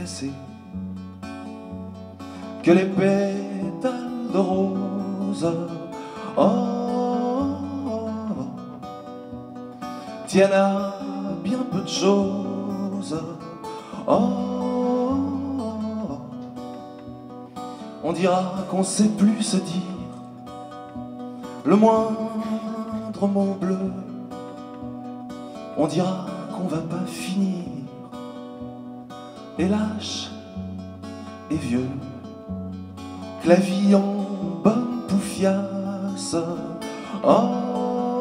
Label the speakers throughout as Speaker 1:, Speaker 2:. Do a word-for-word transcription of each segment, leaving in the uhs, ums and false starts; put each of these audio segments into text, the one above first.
Speaker 1: cassés, que les pétales de rose oh, tiennent à bien peu de choses. Oh, on dira qu'on sait plus se dire le moindre mot bleu. On dira qu'on va pas finir, et lâche et vieux, que la vie en bonne poufiasse oh,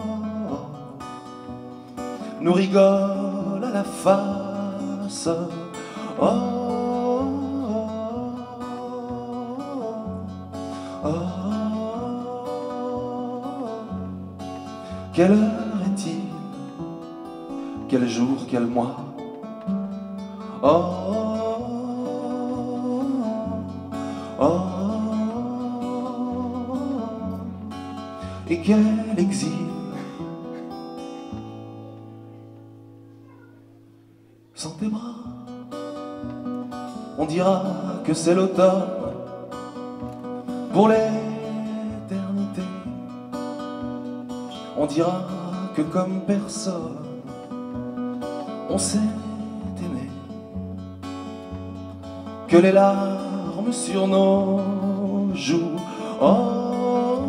Speaker 1: nous rigole à la face. Oh, oh, quelle heure est-il? Quel jour, quel mois? Oh, oh, et quel exil? Sans tes bras, on dira que c'est l'automne pour l'éternité. On dira que comme personne on s'est aimé, que les larmes sur nos joues oh,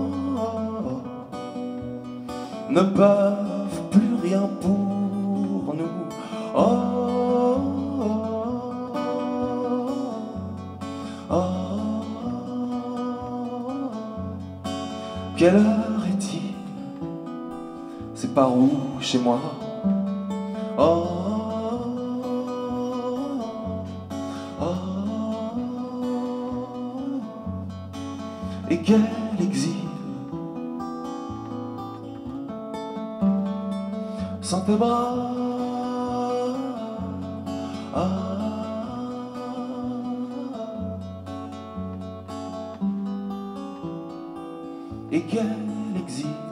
Speaker 1: ne peuvent plus rien pour nous. Oh, oh, quelle heure est-il? C'est par où chez moi? Oh, oh, et quel exil? Sans tes bras. Ah, et quel exil?